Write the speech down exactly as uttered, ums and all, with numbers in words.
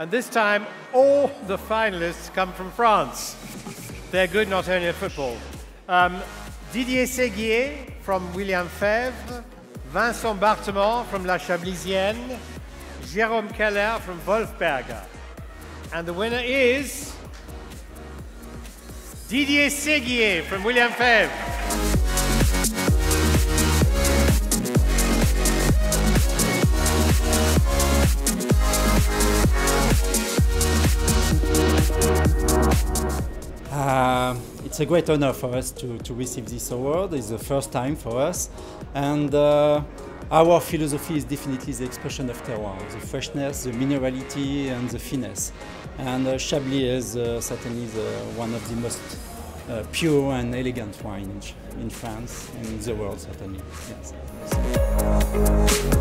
And this time, all the finalists come from France. They're good not only at football. Um, Didier Séguier from William Febvre, Vincent Bartement from La Chablisienne, Jérôme Keller from Wolfberger. And the winner is Didier Séguier from William Febvre. Uh, it's a great honor for us to, to receive this award. It's the first time for us. And uh, our philosophy is definitely the expression of terroir, the freshness, the minerality and the finesse. And uh, Chablis is uh, certainly the, one of the most uh, pure and elegant wine in, in France and in the world, certainly. Yes.